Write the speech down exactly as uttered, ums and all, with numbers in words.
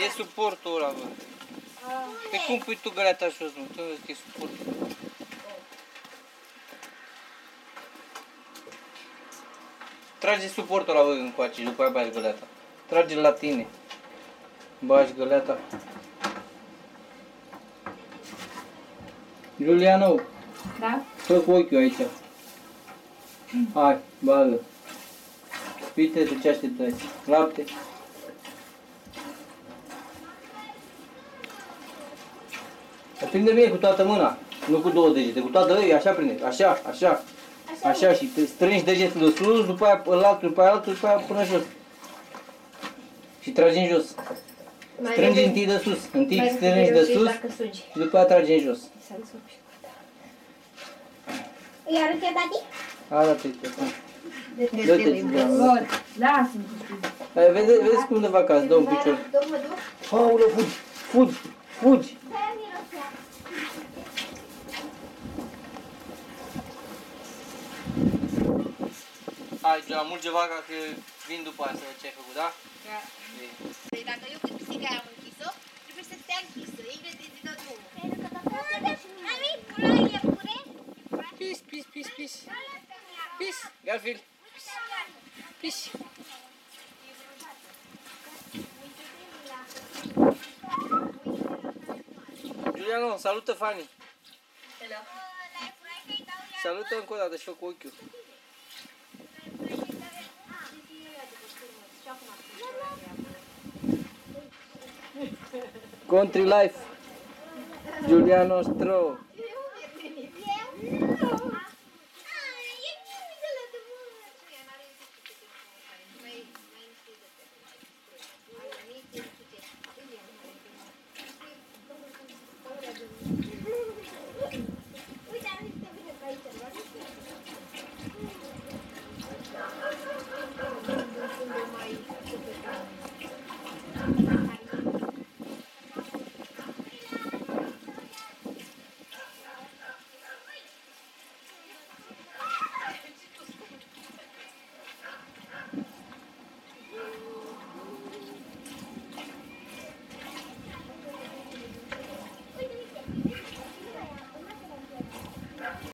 E suportul ăla, bă. Pe cum pui tu găleata jos, mă? Tu vezi că e suportul. Trage suportul ăla, bă, încoace și după aia bagi găleata. Trage-l la tine. Bagi găleata. Giuliano. Da? Fă cu ochiul aici. Hai, bagă. Uite tu ce așteptai. Lapte. Prinde bine cu toată mâna. Nu cu două degete, cu toată, ei, așa prinde. Așa, așa. Așa și te strângi degetul de sus, după aia în altul, după aia altul, după aia până jos. Și tragi în jos. Strângi întâi de sus. Întâi strângi de sus și după aia tragi în jos. Îi arăt eu, tati? Arată-i te. Dă-te, Giuliano. Lasă-mi. Vezi, vezi cum de vacanță, dă un picior. Aoleu, fugi, fugi, fugi. Hai, Giuliano, mulge vaca că vin după aia să văd ce ai făcut, da? Da. Deci dacă eu cât pisica am închis-o, trebuie să stea închisă. Ingredienții dă drumul. Mami, pula e pure? Pis, pis, pis, pis. Pis, Garfield. Pis. Giuliano, salută Fanny. Hello. Salută încă o dată și fă cu ochiul. Country life. Giuliano Stro.